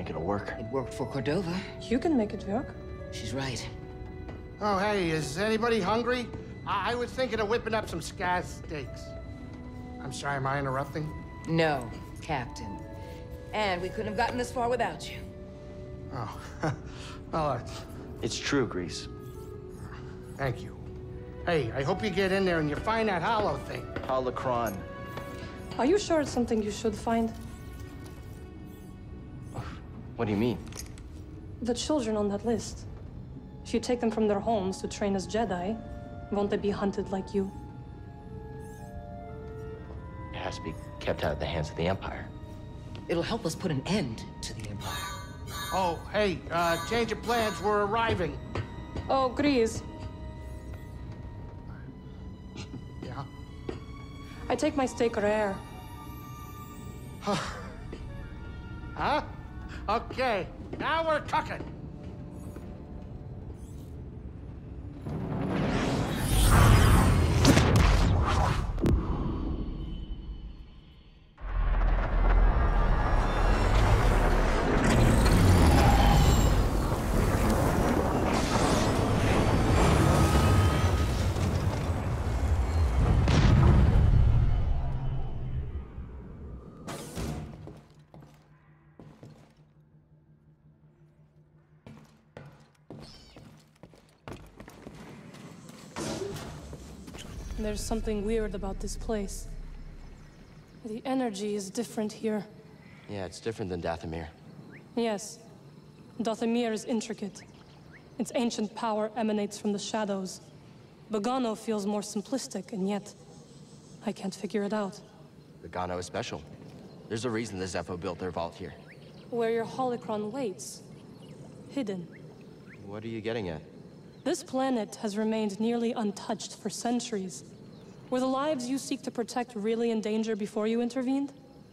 think it'll work. It worked for Cordova. You can make it work. She's right. Oh, hey, is anybody hungry? I was thinking of whipping up some Skaz steaks. I'm sorry, am I interrupting? No, Captain. And we couldn't have gotten this far without you. Oh, well, It's true, Grease. thank you. Hey, I hope you get in there and you find that hollow thing. Holocron. Are you sure it's something you should find? What do you mean? The children on that list. If you take them from their homes to train as Jedi, won't they be hunted like you? It has to be kept out of the hands of the Empire. It'll help us put an end to the Empire. Oh, hey, change of plans, we're arriving. Oh, Grease. Yeah? I take my steak rare. Huh? Okay, now we're talking. There's something weird about this place. The energy is different here. Yeah, it's different than Dathomir. Yes. Dathomir is intricate. Its ancient power emanates from the shadows. Bogano feels more simplistic, and yet I can't figure it out. Bogano is special. There's a reason the Zeffo built their vault here. Where your holocron waits. Hidden. What are you getting at? This planet has remained nearly untouched for centuries. Were the lives you seek to protect really in danger before you intervened?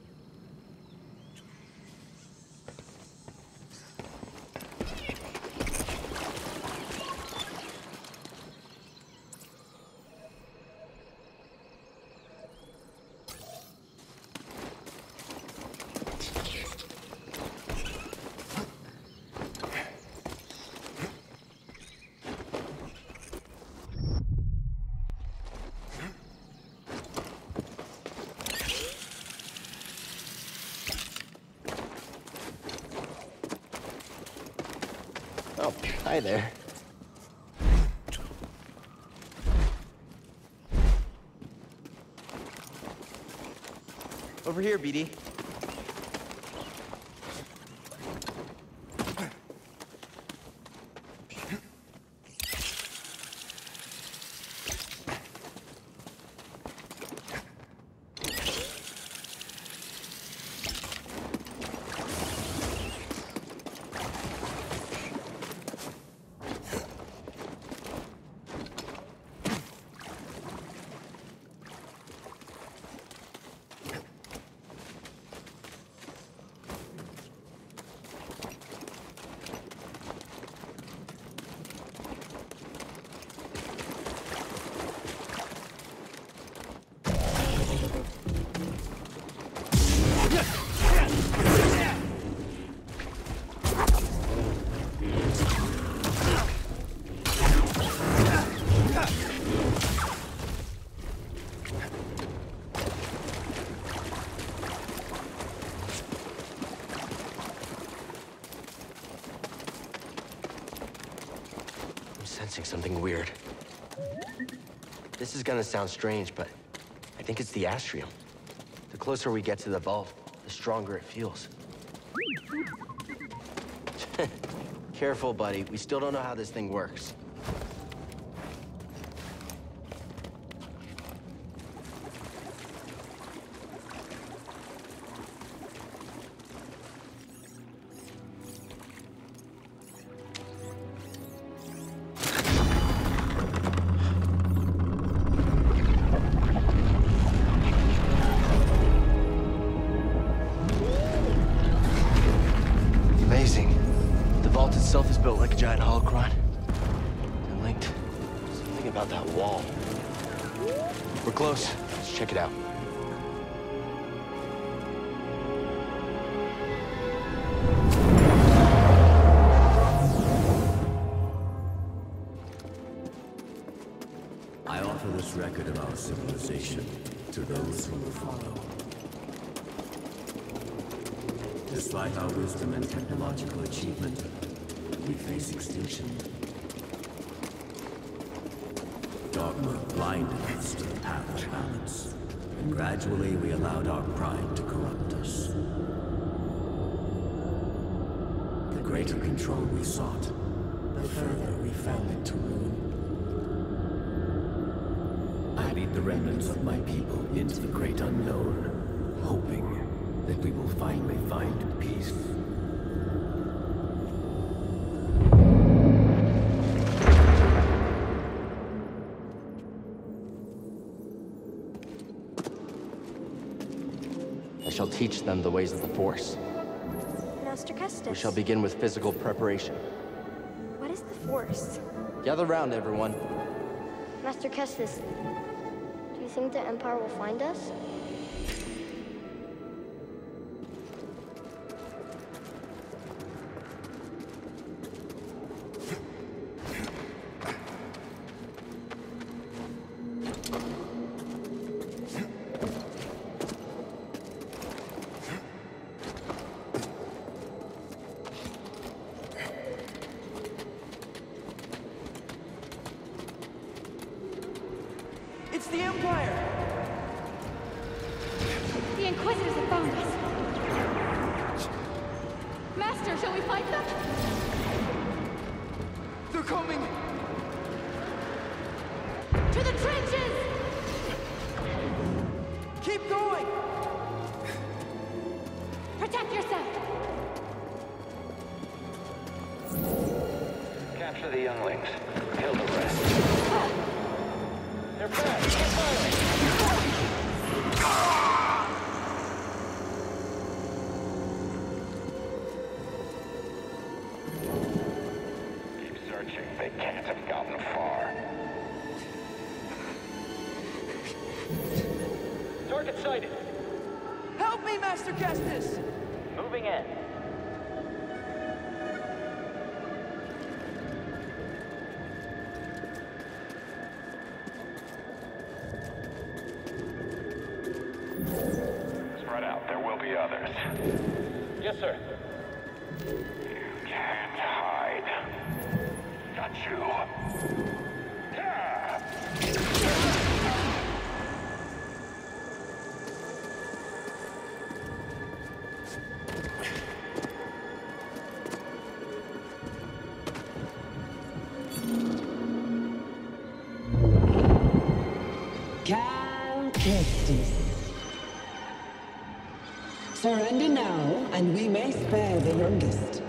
Oh, hi there. Over here, BD. Sensing something weird. This is gonna sound strange, but I think it's the Astrium. The closer we get to the vault, the stronger it feels. Careful, buddy. We still don't know how this thing works. Itself is built like a giant holocron. They're linked. Something about that wall. We're close. Let's check it out. civilization to those who will follow. Despite our wisdom and technological achievement, we face extinction. Dogma blinded us to the path of balance, and gradually we allowed our pride to corrupt us. The greater control we sought, the further we fell into ruin. I lead the remnants of my people into the great unknown, hoping that we will finally find peace. I shall teach them the ways of the Force. Master Kestis. We shall begin with physical preparation. What is the Force? Gather round, everyone. Master Kestis, do you think the Empire will find us? It's the Empire! The Inquisitors have found us. Master, shall we fight them? They're coming! To the trenches! Keep going! Protect yourself! Capture the younglings. Kill the rest. They're back! Keep firing! Keep searching. They can't have gotten far. Target sighted. Help me, Master Kestis! Moving in. Spread out. There will be others. Yes, sir. You can't hide. Got you. Cal Kestis. Surrender now, and we may spare the youngest.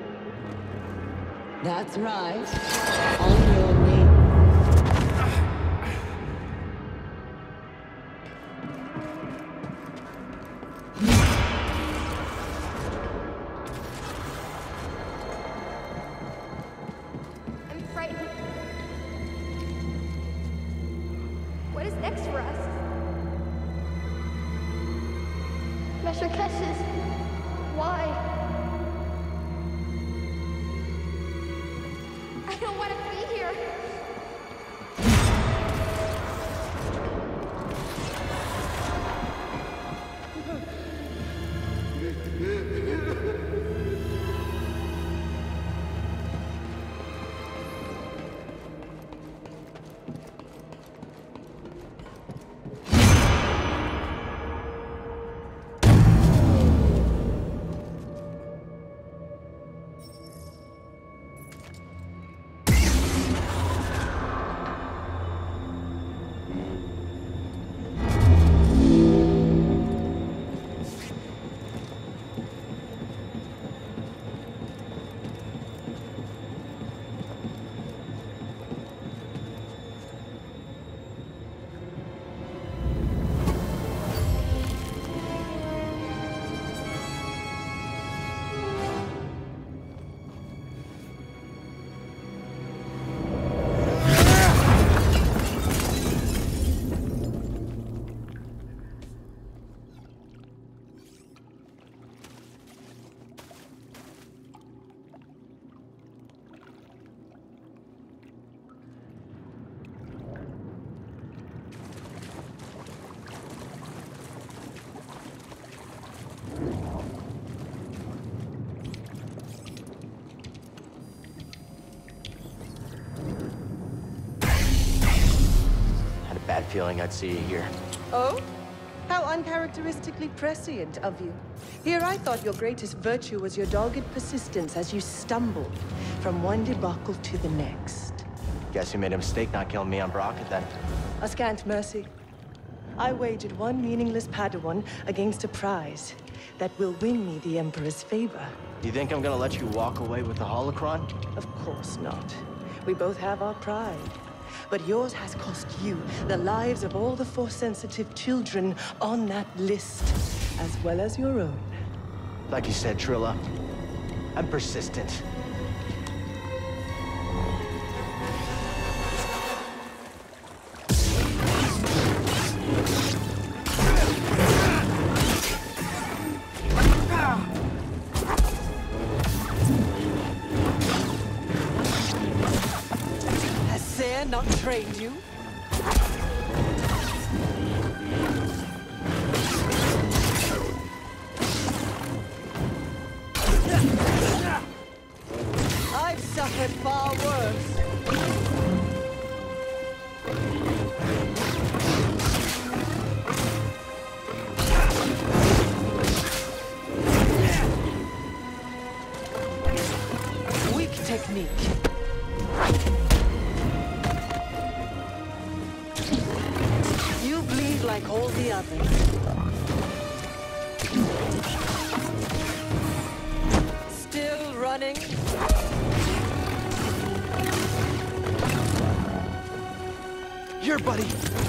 That's right. On your knees. I'm frightened. What is next for us? Master Kestis, why? I don't want to be here. bad feeling I'd see you here. Oh? How uncharacteristically prescient of you. Here I thought your greatest virtue was your dogged persistence as you stumbled from one debacle to the next. Guess you made a mistake not killing me on Baraka then. A scant mercy. I wagered one meaningless Padawan against a prize that will win me the Emperor's favor. You think I'm gonna let you walk away with the holocron? Of course not. We both have our pride. But yours has cost you the lives of all the Force-sensitive children on that list, as well as your own. Like you said, Trilla, I'm persistent. Has Cere not trained you? I've suffered far worse. Weak technique. You bleed like all the others. Still running? Here, buddy!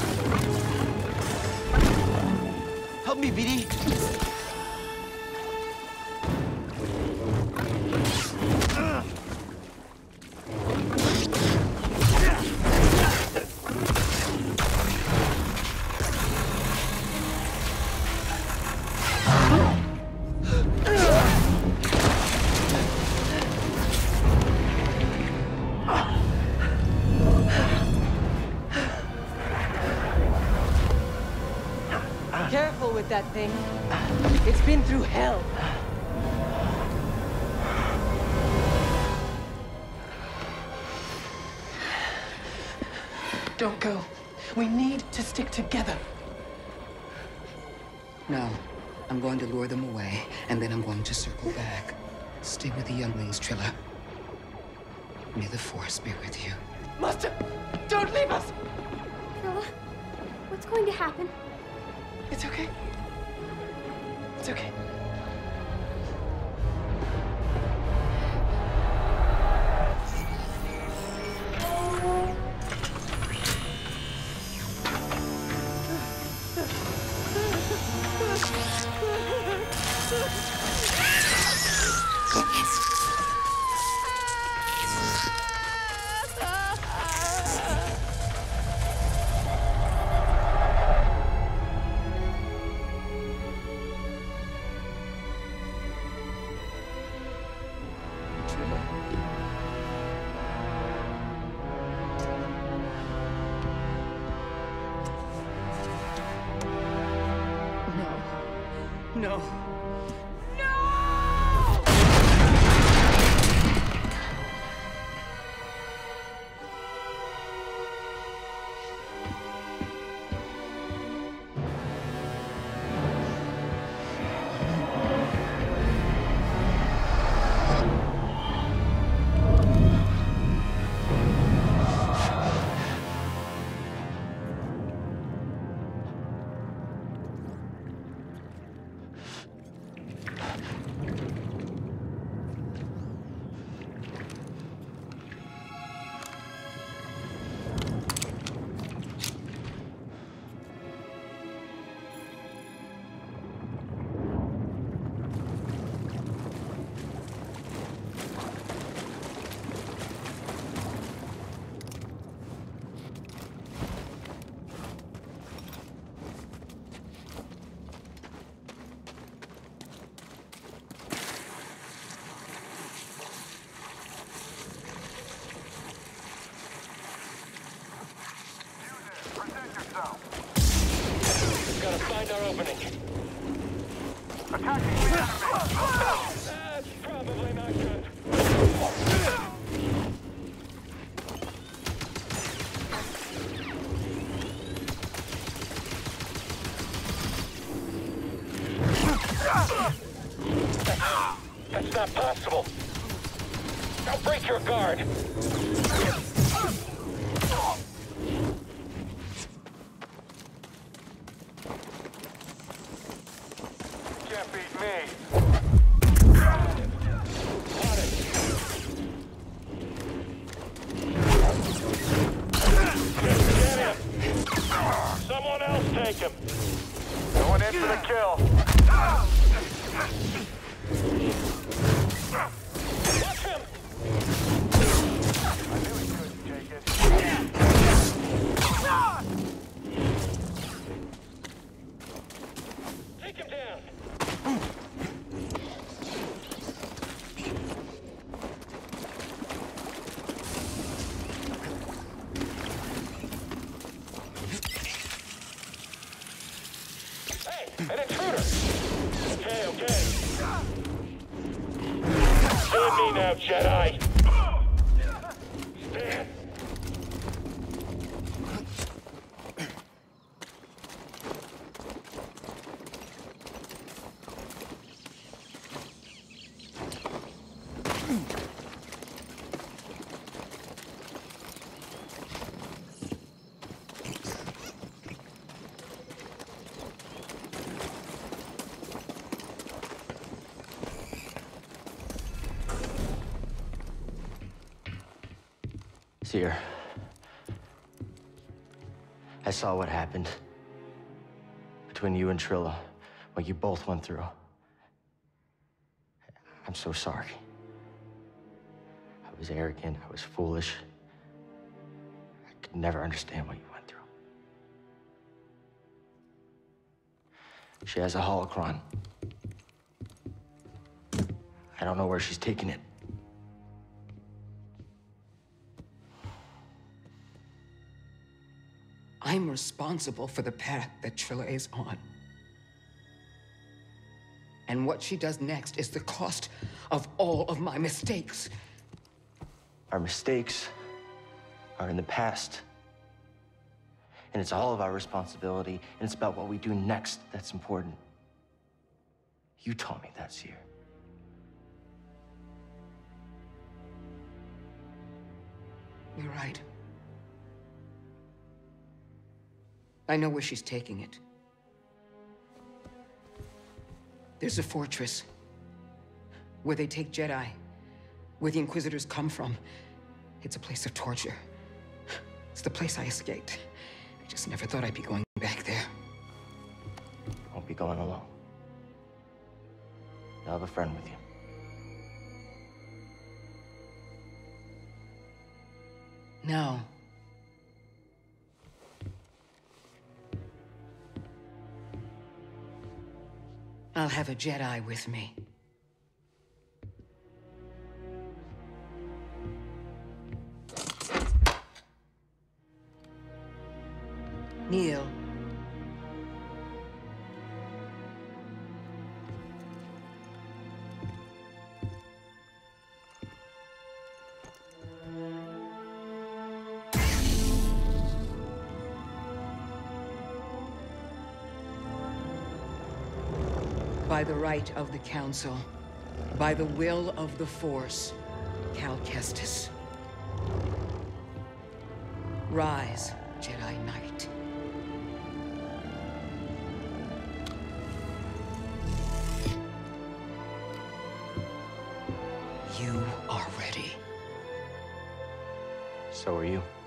Help me, BD! Careful with that thing. It's been through hell. Don't go. We need to stick together. No. I'm going to lure them away, and then I'm going to circle back. Stay with the younglings, Trilla. May the Force be with you. Master, don't leave us! Trilla, what's going to happen? It's okay. It's okay. No. We've got to find our opening. Attacking the enemy! That's probably not good. your guard. Can't beat me. Someone else take him. Going in for the kill. Watch him. I knew he couldn't take it. Take him down. An intruder! Okay, okay. Stand me now, Jedi! Stand! Cere, I saw what happened between you and Trilla, what you both went through. I'm so sorry. I was arrogant, I was foolish. I could never understand what you went through. She has a holocron. I don't know where she's taking it. I'm responsible for the path that Trilla is on. And what she does next is the cost of all of my mistakes. Our mistakes are in the past. And it's all of our responsibility, and it's about what we do next that's important. You taught me that, Cere. You're right. I know where she's taking it. There's a fortress where they take Jedi, where the Inquisitors come from. It's a place of torture. It's the place I escaped. I just never thought I'd be going back there. Won't be going alone. You'll have a friend with you. No. I'll have a Jedi with me. Kneel. By the right of the Council, by the will of the Force, Cal Kestis. Rise, Jedi Knight. You are ready. So are you.